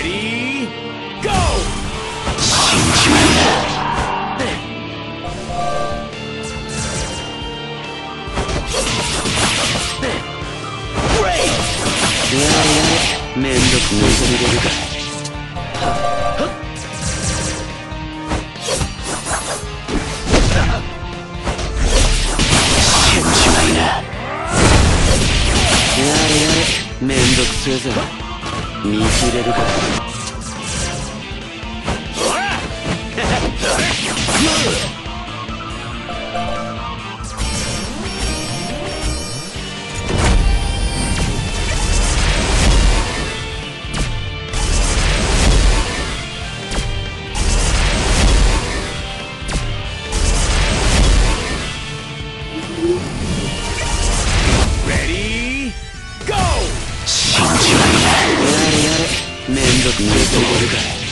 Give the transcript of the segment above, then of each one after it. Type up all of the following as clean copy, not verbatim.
Ready, go! 死んじまいな。やれやれ、めんどくさい。入れるか。死んじまいな。やれやれ、めんどくせえぜ。見切れるか。 Ready, go! 死んじまいな。やれやれ、めんどくせえぜ。入れるか。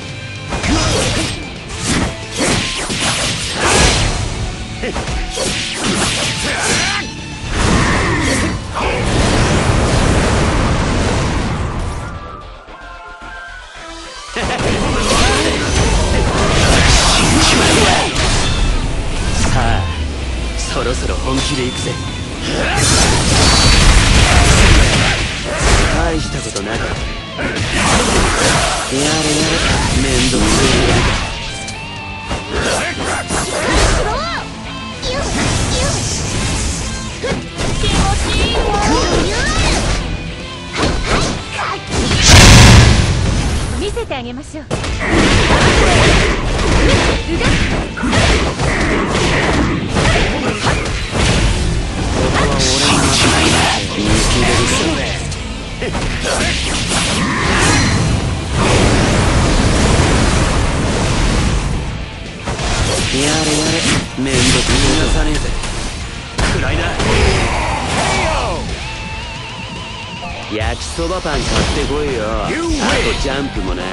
さあ、そろそろ本気で行くぜ。大したことなかった。やれやれ、めんどくせえやるか。 見せてあげましょう。 死んじまいな。見切れるか。やれやれ、めんどく逃がさねえぜ。暗いな。焼きそばパン買ってこいよ。あとジャンプもな。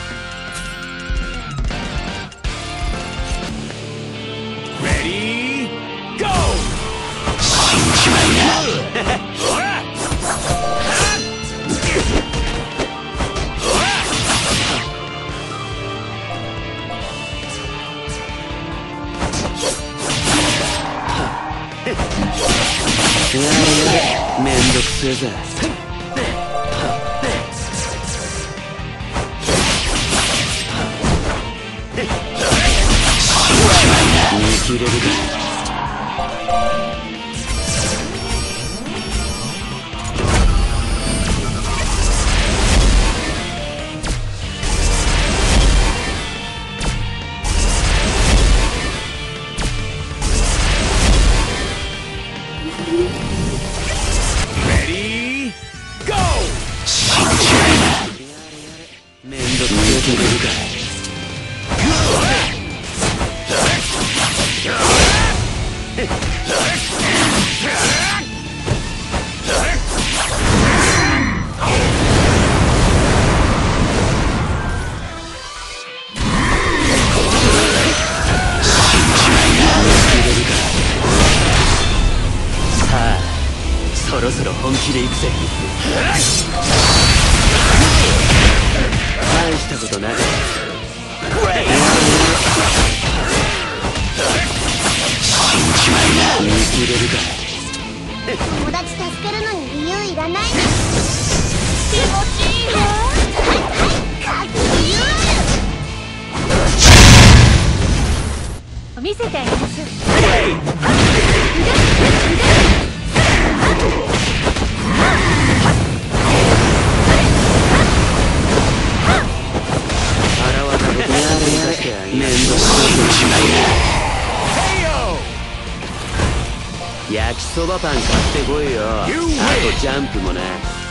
Ready, go! 死んじまいな。やれやれ、めんどくせえぜ。見切れるか。 Ready, go! 死んじまいな。めんどくせえ切れるか。さあ、そろそろ本気で行くぜ。大したことなかった。死んじまいな。見切れるか。 友達助けるのに理由いらない。気持ちいいわ。かっこいい。 見せてあげましょう。 腹渡る。やれやれ、めんどくせえじまいな。焼きそばパン買ってこいよ。あとジャンプもな。